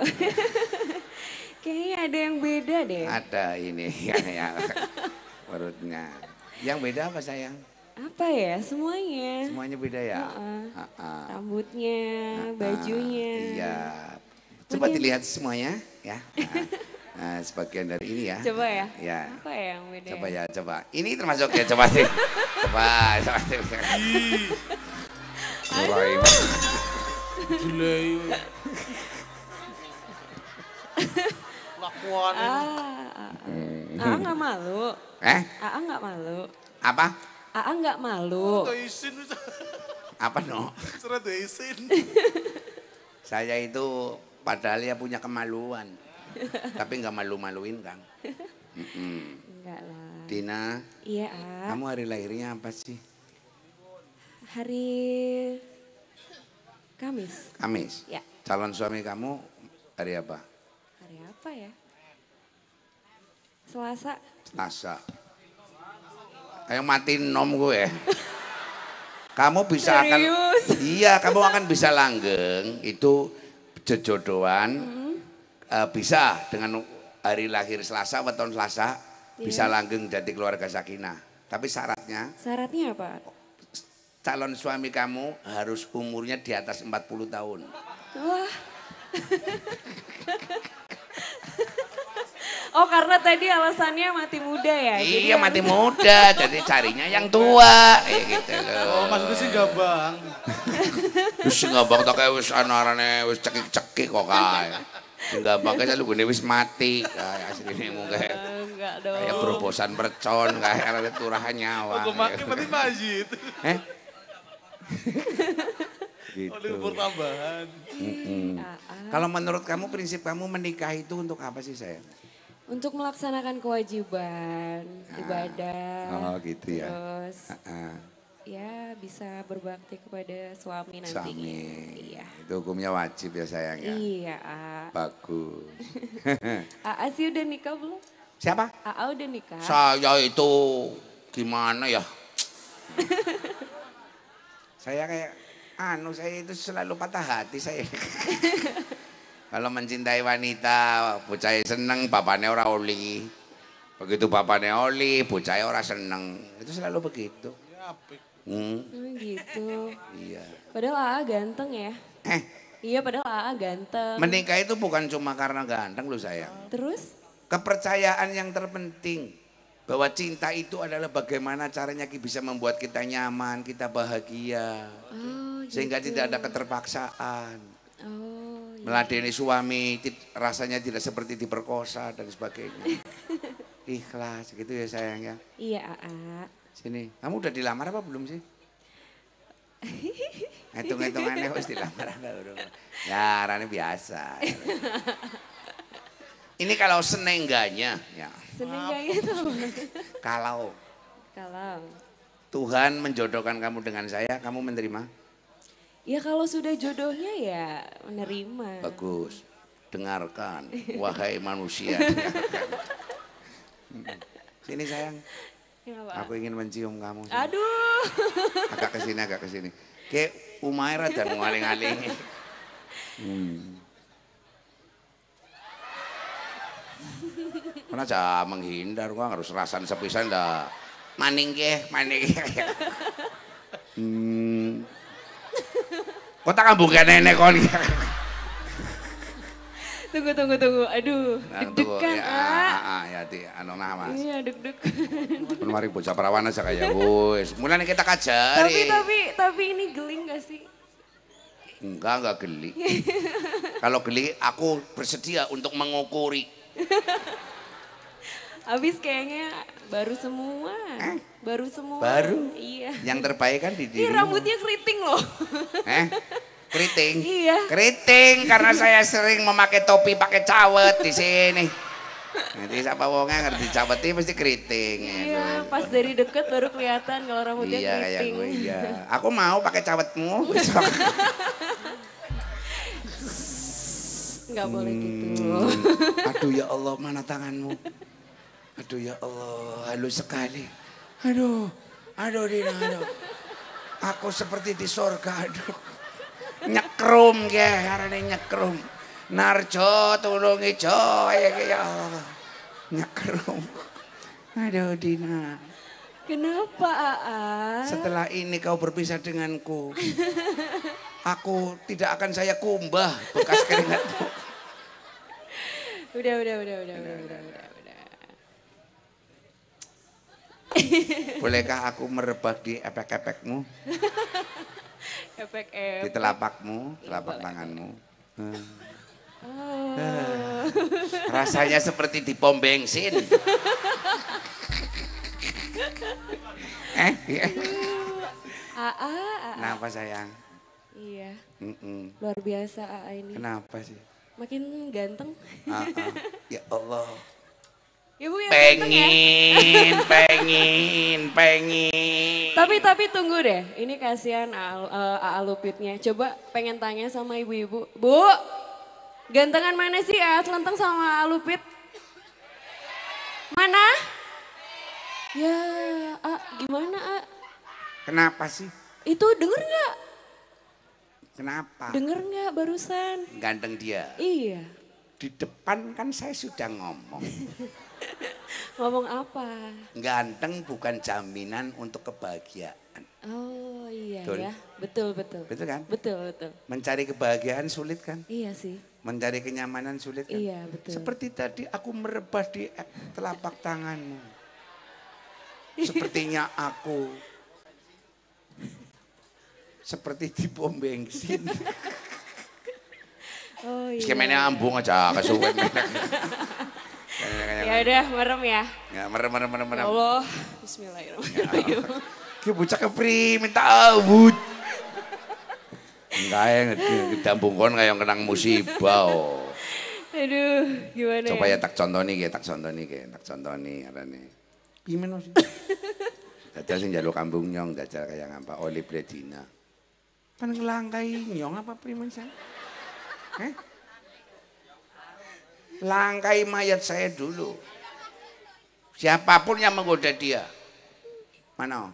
Kayaknya ada yang beda deh. Ada ini ya, ya. Perutnya. Yang beda apa sayang? Apa ya? Semuanya. Semuanya beda ya? Uh-uh. Uh-uh. Rambutnya, Uh-uh. bajunya. Iya. Coba Makin- dilihat semuanya ya. Nah, nah, sebagian dari ini ya. Coba ya. Ya. Apa ya yang beda? Coba ya, coba. Ini termasuk ya, coba sih. Coba, coba. Mulai. Gile. Lakuan. Ah, ah, ah. Aa nggak malu. Eh, Aa nggak malu. apa? Aa nggak malu. Tuh isin. Apa no? Surat tuh isin. Saya itu padahal ya punya kemaluan. Tapi nggak malu-maluin Kang. Mm-mm. Enggak lah. Dina, Iya, A. kamu hari lahirnya apa sih? Hari Kamis. Kamis. Ya. Calon suami kamu hari apa? Hari apa ya? Selasa. Selasa. Ayo matiin nom gue. Kamu bisa akan, Serius? iya kamu akan bisa langgeng itu jejodohan. Hmm. Eh, bisa dengan hari lahir Selasa, weton Selasa bisa Iya. langgeng jadi keluarga sakinah. Tapi syaratnya Syaratnya apa? calon suami kamu harus umurnya di atas empat puluh tahun. Wah. Oh karena tadi alasannya mati muda ya? Jadi Iya harus- mati muda, jadi carinya yang tua kayak gitu loh. Oh, maksudnya sih gabang. Wis ngabang tak kayak wis anarane wis cekik-cekik kok kae. Sing gampang kae lu gune wis mati kae asline mung kae. Enggak dong. Kayak berobosan percon kae arane turah nyawa. Aku makin mati majid. Eh? Oh, Gitu. libur tambahan. Ah, ah. Kalau menurut kamu prinsip kamu menikah itu untuk apa sih sayang? Untuk melaksanakan kewajiban, ibadah. Oh gitu ya. Terus Ah, ya bisa berbakti kepada suami nantinya. Suami. Iya. Itu hukumnya wajib ya sayang ya. Iya, A. Bagus. A A sih udah nikah belum? Siapa? A A udah nikah. Saya itu gimana ya? Saya kayak anu saya itu selalu patah hati saya. Kalau mencintai wanita, bocah seneng, bapaknya ora oli. Begitu bapaknya oli, bocah ora seneng. Itu selalu begitu. Hmm. Oh gitu. Iya. Padahal A A ganteng ya. Eh, Iya padahal A A ganteng. menikah itu bukan cuma karena ganteng loh sayang. Terus? Kepercayaan yang terpenting. Bahwa cinta itu adalah bagaimana caranya bisa membuat kita nyaman, kita bahagia. Oh gitu. Sehingga tidak ada keterpaksaan. Oh iya. Meladeni suami, rasanya tidak seperti diperkosa dan sebagainya. Ikhlas gitu ya sayang ya. Iya A A. Sini, kamu udah dilamar apa belum sih? Hitung-hitungannya harus dilamar apa belum? Ya, rane biasa. Ini kalau senengganya, ya. Senengganya itu apa? Kalau Kalau. Tuhan menjodohkan kamu dengan saya, kamu menerima? Ya kalau sudah jodohnya ya menerima. Bagus. Dengarkan, wahai manusia. Dengarkan. Sini sayang, Kenapa? aku ingin mencium kamu. Sini. Aduh. Agak ke sini, agak ke sini. Kayak Umairah dan ngaling-ngaling. Hmm. Karena aja menghindar, gua harus rasan sepisan dah. Maning ke, maning ke. Hmm. Kok tak kambungkan nenek kon. Tunggu, tunggu, tunggu. Aduh, Nah, tunggu, deg-degan, ya, A. ah, ah, ya, di, anu nah mas. Iya, deg-degan. Kan mari bocah perawan aja kayak wis. Mulai kita Tapi, kajari. tapi, tapi ini geling gak sih? Enggak, enggak geli. Kalau geli aku bersedia untuk mengukuri. Habis kayaknya baru semua. Eh? Baru semua. Baru? Iya. Yang terbaik kan di Ih, dirimu. rambutnya keriting loh. Eh? Keriting? Iya. Keriting karena saya sering memakai topi pakai cawet di sini. Nanti siapa wongnya ngerti cawetnya mesti keriting. Iya, pas dari deket baru kelihatan kalau rambutnya Iya kayak keriting. gue iya. Aku mau pakai cawetmu besok. Nggak boleh gitu. Hmm. Aduh ya Allah mana tanganmu? Aduh ya Allah halus sekali. Aduh, aduh Dina, aduh. Aku seperti di sorga, aduh. Nyekrum ya, karena nyekrum. Narjo tulungi Jo, ya ya Allah. Nyekrum. Aduh Dina. Kenapa A A? Setelah ini kau berpisah denganku. Aku tidak akan saya kumbah bekas keringatmu. Udah, udah, udah, udah, udah, udah, udah, udah. Bolehkah aku merebak di epek-epekmu? Efek Di telapakmu, telapak tanganmu. Hmm. Oh. Rasanya seperti di pom bensin. eh, iya. A A, A A. Kenapa sayang? Iya, Mm-mm. luar biasa A A ini. Kenapa sih? Makin ganteng. Ah, ah. Ya Allah. Ibu yang ganteng ya. Pengen, pengen, pengen. Tapi tapi tunggu deh, ini kasihan A A, A A Lupitnya. Coba pengen tanya sama ibu-ibu, Bu, gantengan mana sih A A Selenteng sama A A Lupit? Mana? Ya, A, gimana A? Kenapa sih? Itu denger nggak? Kenapa? Denger nggak barusan? Ganteng dia. Iya. Di depan kan saya sudah ngomong. Ngomong apa? Ganteng bukan jaminan untuk kebahagiaan. Oh iya Betul. ya, betul betul. Betul kan? Betul betul. Mencari kebahagiaan sulit kan? Iya sih. Mencari kenyamanan sulit kan? Iya betul. Seperti tadi aku merebah di telapak tanganmu. Sepertinya aku seperti di pom bensin. Oh iya. Skemanya ambung aja kesuwen. Ya udah merem ya. Ya merem merem merem merem. Ya Allah, Bismillahirrahmanirrahim. Ki bocah kepri minta awut. Enggak ya ditambung kon kayak kenang musibah. Oh. Aduh, gimana Coba ya? ya tak contoni ki, tak contoni ki, tak contoni arane. Pimen sih? Dajal sing njaluk kambung nyong, dajal kayak ngapa Oli Bledina. Kan ngelangkai nyong apa primen saya? Eh? Langkai mayat saya dulu. Siapapun yang menggoda dia. Mana?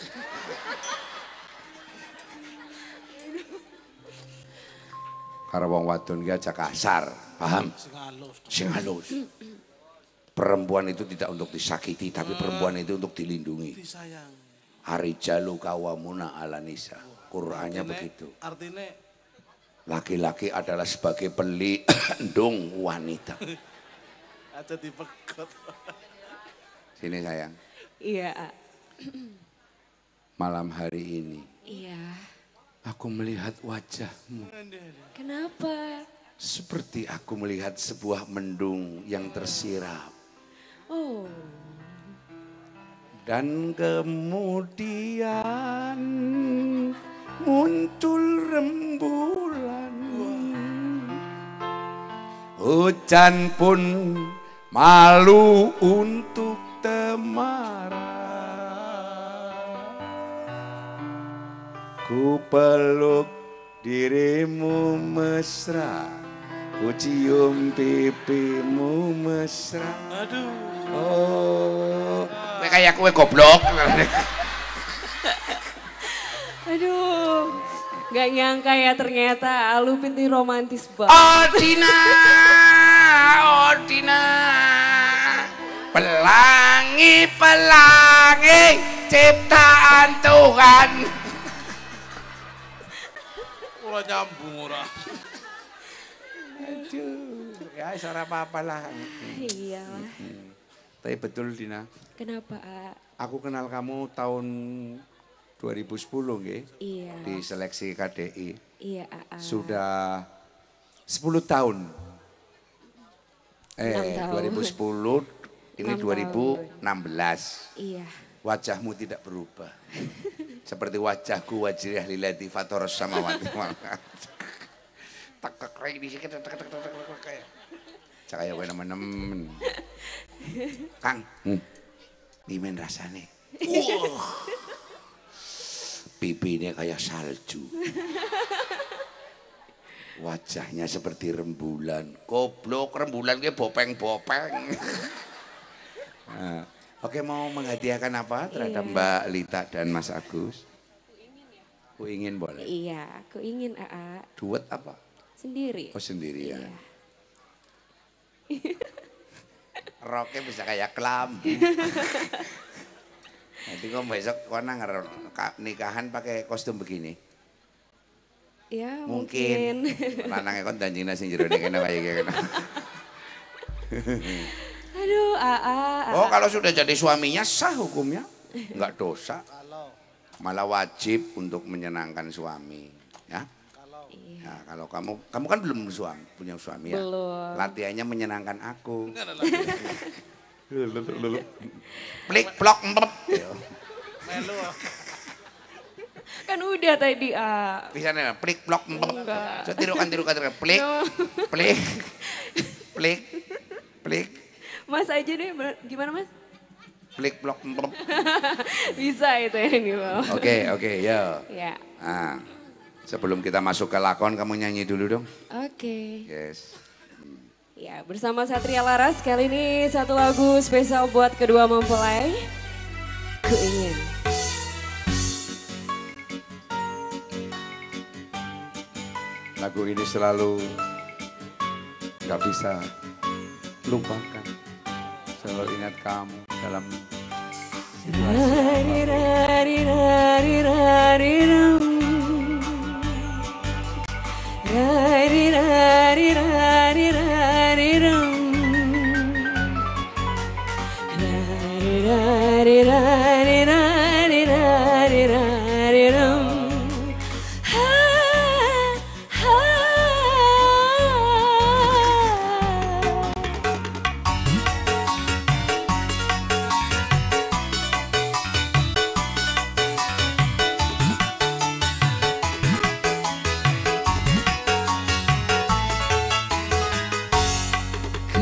Karena wong wadon ki aja kasar, paham? Sing halus. Perempuan itu tidak untuk disakiti, tapi perempuan itu untuk dilindungi. Arijalu kawamuna ala nisa. Qur'annya begitu. Artinya laki-laki adalah sebagai pelindung wanita. Aja dipegot. Sini sayang. Iya. Malam hari ini. Iya. Aku melihat wajahmu. Kenapa? Seperti aku melihat sebuah mendung yang tersiram. Oh. Dan kemudian muncul rembulan. Hujan pun malu untuk temaram. Ku peluk dirimu mesra, ku cium pipimu mesra. Aduh. Oh, kowe kayak kue goblok. Aduh, gak nyangka ya ternyata Alupin ini romantis banget. Oh Dina, oh Dina, pelangi pelangi ciptaan Tuhan. Ora nyambung ora. Aduh, ya suara apa-apa lah. Iya. Tapi betul Dina. Kenapa, A? Aku kenal kamu tahun dua ribu sepuluh nggih. Iya. Di seleksi K D I. Iya, A. Sudah sepuluh tahun. Eh, enam tahun. dua ribu sepuluh ini enam dua ribu enam belas. Iya. Wajahmu tidak berubah. Seperti wajahku wajirah lilati fatoros sama wati. Tak tak kayak di sini tak tak tak tak kayak. Cakaya kowe nemen-nemen. Kang, hmm. Dimen rasane. Wah. Pipinya kayak salju. Wajahnya seperti rembulan. Goblok, rembulan kayak bopeng-bopeng. Nah, oke, mau menghadiahkan apa terhadap Iya. Mbak Lita dan Mas Agus? Aku ingin boleh. Iya, aku ingin A A. Duet apa? Sendiri. Oh sendirian. Iya. Roknya bisa kayak kelambu. Nanti kok besok kau nanger nikahan pakai kostum begini. Ya Mungkin. mungkin. Lanangnya kon danjina sing jero kene kayak kene. Aduh, A A. Oh kalau sudah jadi suaminya sah hukumnya, enggak dosa. Malah wajib untuk menyenangkan suami, ya. Ya, kalau kamu, kamu kan belum suami, punya suami ya. Belum. Latihannya menyenangkan aku. Plik plok empep. Melu. Kan udah tadi A. Bisa nih, plik plok empep. Enggak. So tirukan tirukan tirukan plik, No. plik, plik, plik, Mas aja deh, ber- gimana Mas? plik plok empep. Bisa itu ya ini Bang. Oke oke ya. Ya, Nah, sebelum kita masuk ke lakon, kamu nyanyi dulu dong. oke. Yes. Ya, bersama Satria Laras kali ini satu lagu spesial buat kedua mempelai. Ku ingin. Lagu ini selalu gak bisa lupakan. Selalu ingat kamu dalam Rari, rari, rari, rari, rum. Rari, rari, rari, rari, rum. Rari, rari, rari, rari, rari, rari, rum. Ha, ha.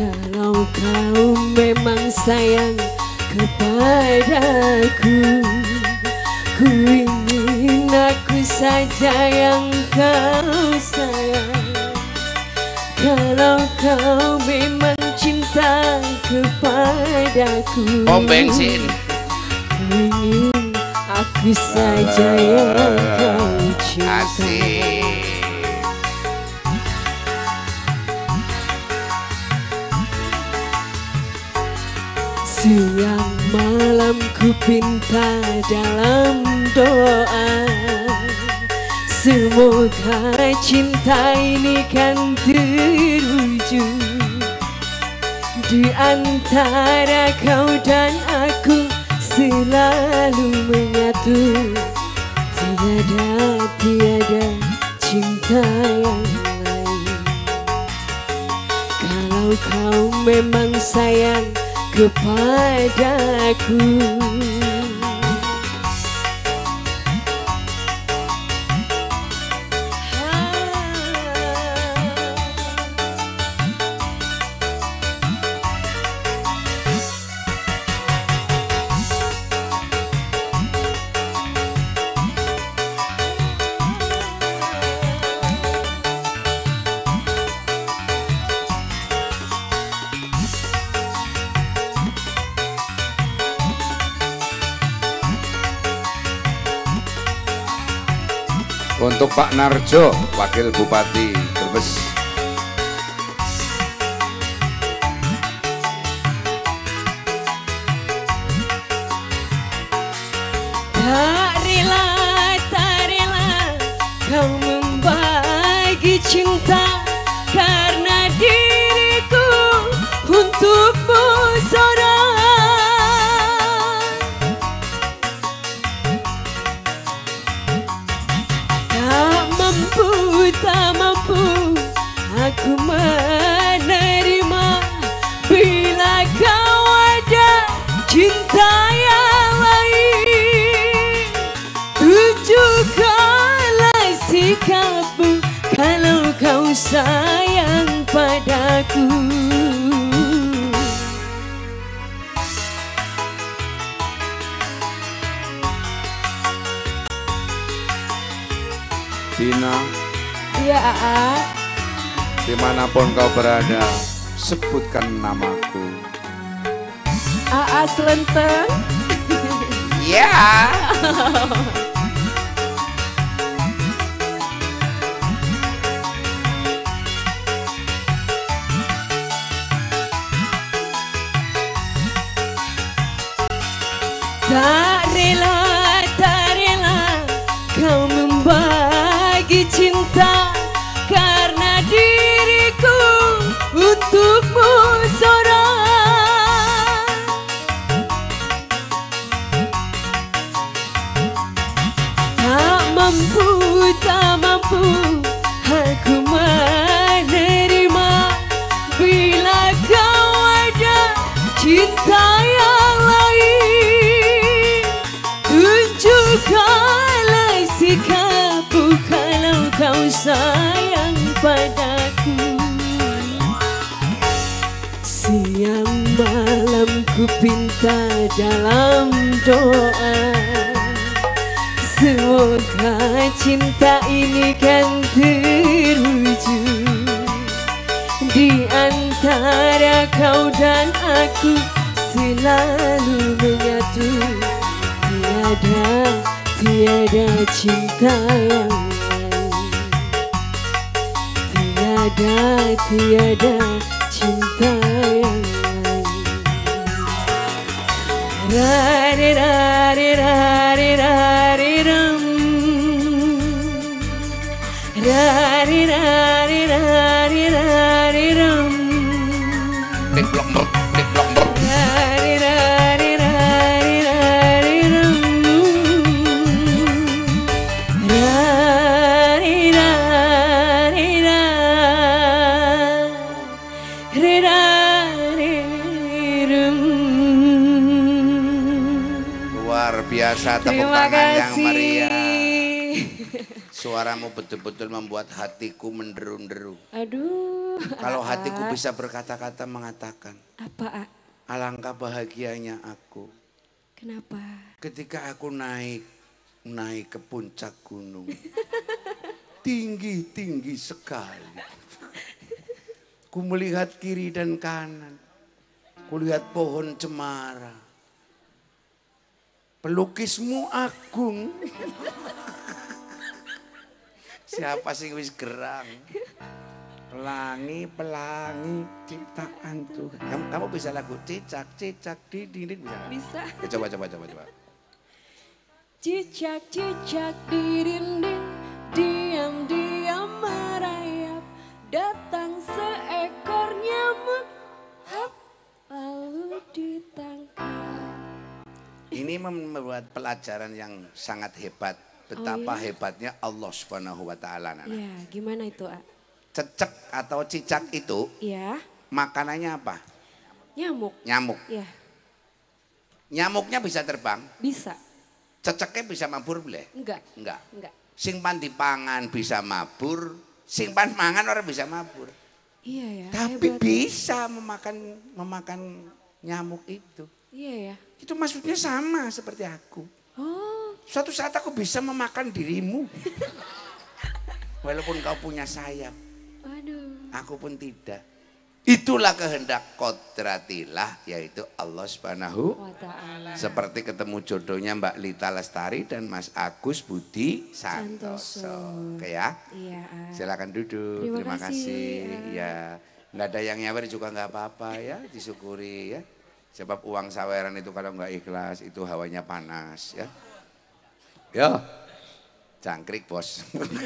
Kalau kau memang sayang kepadaku, Ku ingin aku saja yang kau sayang. Kalau kau memang cinta kepadaku, Pom bensin. ku ingin aku saja yang kau cinta. Asik. Siang malam ku pinta dalam doa, semoga cinta ini kan terwujud. Di antara kau dan aku selalu menyatu. Tiada, tiada cinta yang lain. Kalau kau memang sayang kepadaku, Untuk Pak Narjo, Wakil Bupati Brebes. tak rela, tak rela kau membagi cinta, karena diriku untukmu seorang. Tak mampu, tak mampu aku menerima bila kau ada cinta yang lain. Tunjukkanlah sikapmu kalau kau sayang padaku. Dina, Iya, Aa. dimanapun kau berada, sebutkan namaku. Aa Selenteng. Ya. Tak rela, tak rela kau membagi cinta, karena diriku untukmu seorang. Tak mampu, tak mampu aku menerima bila kau ada cinta yang lain. Tunjukkanlah sikapmu kalau kau sayang padaku. Siang malam ku pinta dalam doa, semoga cinta ini kan terwujud. Di antara kau dan aku selalu menyatu. Tiada, tiada cinta yang lain. Tiada, tiada cinta yang lain. Rari, rari, rari, rari, ram. Rari, rari, rari, rari, ram. Dik blok blok, dik blok blok. Rari, rari, rari, rari, ram. Rari, rari, rari, rari, ram. Luar biasa, tepuk Terima tangan yang kasih. meriah. Suaramu betul-betul membuat hatiku menderu-deru. Aduh. Kalau Aa. hatiku bisa berkata-kata mengatakan, Apa, Aa? alangkah bahagianya aku Kenapa? ketika aku naik naik ke puncak gunung. Tinggi-tinggi sekali. Ku melihat kiri dan kanan. Ku lihat pohon cemara. Pelukismu agung. Siapa sih wis gerang? Pelangi, pelangi, ciptaan Tuhan. Kamu, kamu bisa lagu cicak, cicak di dinding bisa? Bisa. Ya, coba, coba, coba, coba. Cicak, cicak di dinding, diam-diam merayap. Datang seekor nyamuk, hap, lalu ditangkap. Ini membuat pelajaran yang sangat hebat. Betapa Oh, iya? hebatnya Allah Subhanahu wa Ta'ala. Nana. Iya, gimana itu, A? Cecek atau cicak itu Iya, makanannya apa? nyamuk. Nyamuk. Iya, Nyamuknya bisa terbang, bisa. ceceknya bisa mabur boleh? Enggak, Enggak. enggak. Sing pan dipangan bisa mabur, sing pan mangan orang bisa mabur. Iya ya, Tapi hebat. bisa memakan memakan nyamuk itu. Iya ya. Itu maksudnya sama seperti aku. Oh, Suatu saat aku bisa memakan dirimu. Walaupun kau punya sayap, aduh. aku pun tidak. Itulah kehendak kodratillah, yaitu Allah Subhanahu Wa ta'ala. seperti ketemu jodohnya Mbak Lita Lestari dan Mas Agus Budi Santoso. Santoso. Oke ya. Iya, A. Silakan duduk. Terima Terima, kasih, kasih. Ya, nggak ada yang nyawer juga nggak apa-apa ya, disyukuri ya. Sebab uang saweran itu kalau nggak ikhlas itu hawanya panas ya. Yo, jangkrik bos.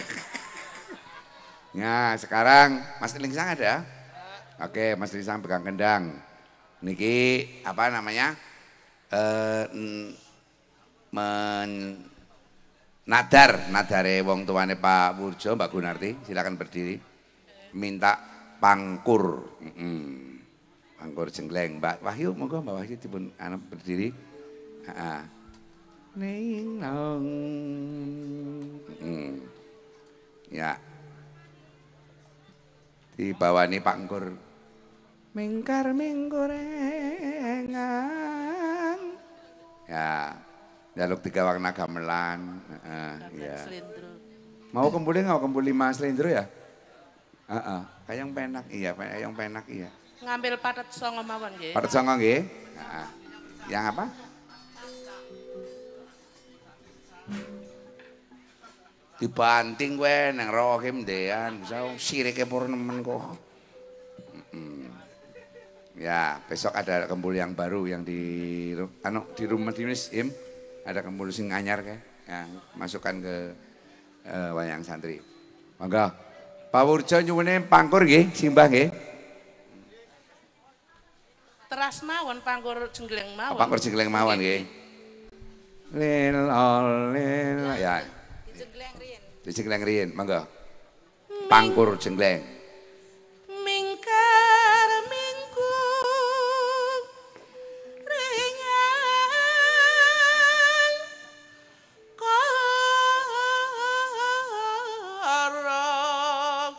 Nah sekarang Mas Lingsang ada? Oke, Mas Lingsang pegang kendang. Niki apa namanya? Eh, men nadar, nadare wong tuane Pak Wurjo, Mbak Gunarti, silakan berdiri. Minta pangkur. Mm-mm. Pangkur jenggleng, Mbak Wahyu, monggo Mbak Wahyu dipun anak berdiri. Heeh. Ning nong. Mm. Ya. Dibawani pangkur. Mingkar minggorengan. Ya. Jaluk tiga warna gamelan. Heeh, ya. Selindro. Mau kembuli nggak kembuli Mas Lindro ya? Heeh, kayang penak iya, kayang penak iya. Ngambil padet songo mawon nggih. Padet songo nggih? Heeh. Yang apa? Dibanting kowe nang rohim dean, bisa sirike purnemen kok. Mm-mm. Ya, besok ada kembul yang baru yang di anu di rumah dinas Im. Ada kembul sing anyar kayak yang masukkan ke uh, wayang santri. Monggo. Pak Wurjo nyuwune pangkur nggih, simbah nggih. Teras mawon pangkur jenggleng mawon. Pangkur jenggleng mawon nggih. Lil lil ya. Jenggleng rien. Jenggleng rien, monggo. Pangkur jenggleng. Mingkar mingkung ringan korok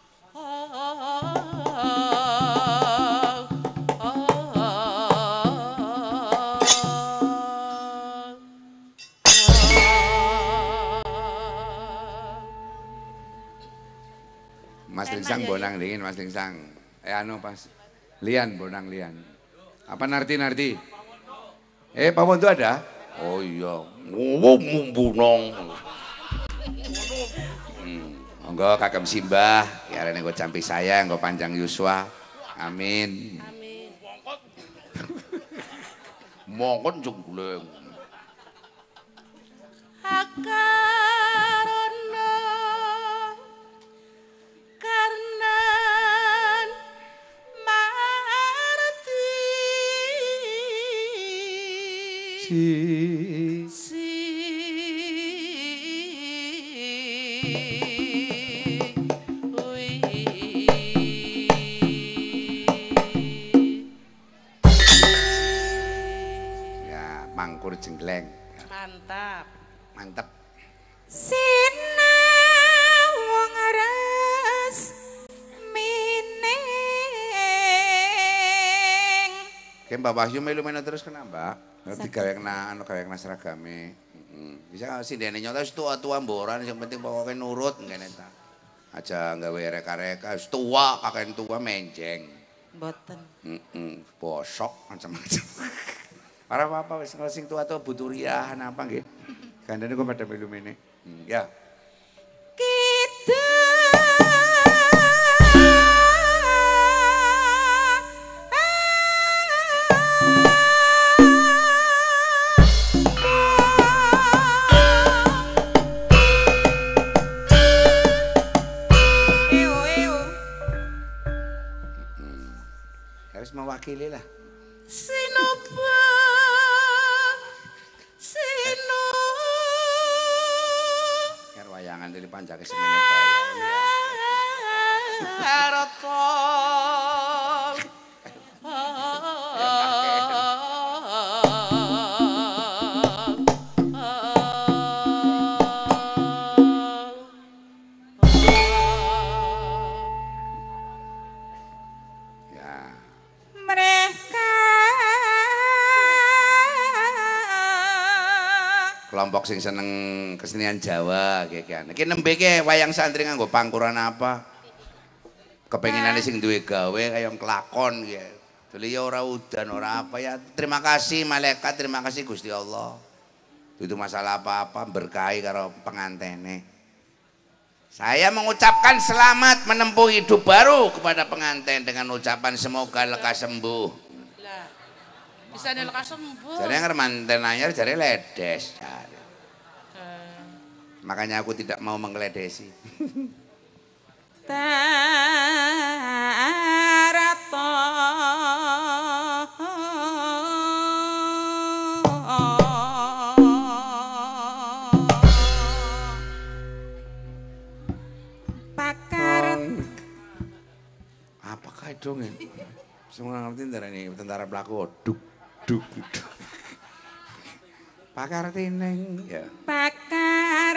Mas Lingsang bonang dingin Mas Lingsang. Eh anu pas Lian bonang Lian. Apa Narti Narti? Eh Pak Wondo ada? Oh iya. Wow bonang. Hmm. Monggo Kakem Simbah, ya rene nggo campi saya, nggo panjang yuswa. Amin. Amin. Mongkon jenggleng. Akarana karnan marti Si si ya mangkur jenggleng. mantap. Mantap. Sinawang ras mining Kayak Mbak Wahyu melu melu terus kena Mbak. Digawe kena anu gawe kena seragame. Heeh. Bisa sindene nyoto wis tua-tua mboran sing penting pokoke nurut ngene ta. Aja gawe reka-reka wis tua kakek tua menjeng. Mboten. Heeh, bosok macam-macam. Ora apa-apa wis sing tua-tua butuh riahan apa nggih. Gandane kok pada melu mene. Hmm, ya. Kita harus mewakili lah. Sinoba Sino Karo wayangan dari panjake semene bae. Erotol. Ya. mereka Kelompok sing seneng kesenian Jawa kayak kan. Iki nembe ke wayang santri nganggo pangkuran apa? Kepenginane sing duwe gawe kaya kelakon ya. Duli ya ora udan ora apa ya. Terima kasih malaikat, terima kasih Gusti Allah. Itu masalah apa-apa berkahi karo pengantene. Saya mengucapkan selamat menempuh hidup baru kepada pengantin dengan ucapan semoga lekas sembuh. Lah. Bisa lekas sembuh. Jadi yang manten anyar jadi ledes. Jare. Eh, Makanya aku tidak mau menggeledesi. Tarato pakar Apakah itu nih? Semua ngerti tentara ini tentara pelaku duk duk duk. Pakar tineng ya. pakar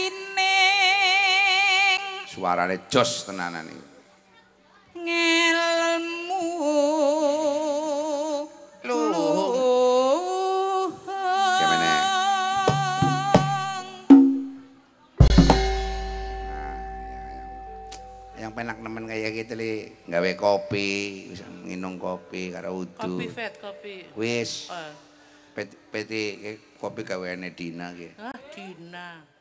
tining Suarane jos tenanan iki. ngelmu Luhung. Gimana? Yang penak nemen kayak gitu li gawe kopi, bisa nginum kopi karo udu. kopi vet, kopi. Wis Eh, peti peti kopi gaweane Dina ki. ah, Dina.